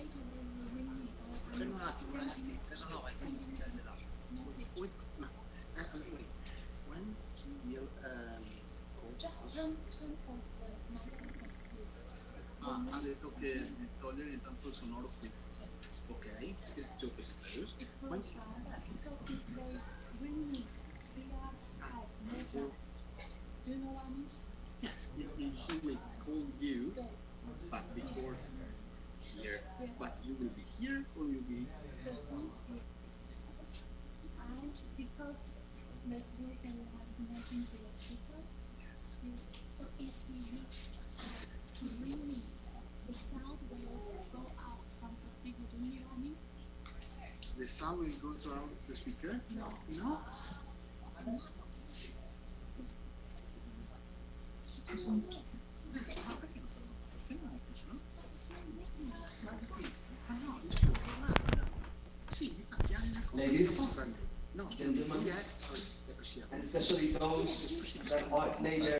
Fermo un attimo, adesso no, vai, wait, no, wait. When he will Just turn off the microphone. ha detto che di togliere intanto il sonoro qui. Ok, it's joke is closed. It's closed, right? So if they bring me the other side, do you know what I mean? Yes, he will call you, Go. but before here. Yeah. But you will be here or you'll be. The thing is, because the reason we have connecting to the speakers is so if we use Skype to bring me, the sound will go out from the speaker. Do you know what I mean? The sound will go to out the speaker? No. No? Ladies, No, gentlemen, yeah. and especially those that are lay there